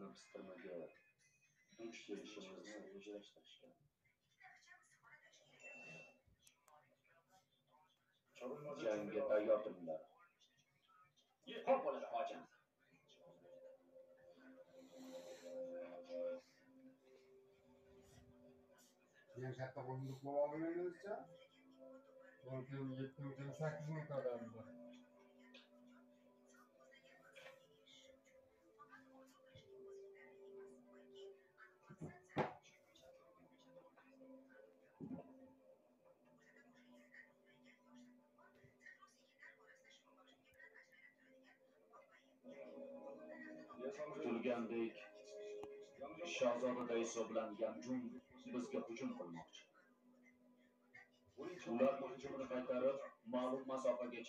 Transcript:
pistirmaga duch kelishimizni rejalashtirishgan. Jangga tayyor turinglar. Xo'p bo'ladi, hojim. Yan katta qo'yinlik bo'la olmaymizcha? 10 kun, 7 kun, 8 kun kadar. Kutilgandek, Shahzoda Dayso bilan Gamjun bizga hujum qilmoqchi. Ular hujumini qaytarib, ma'lum masofaga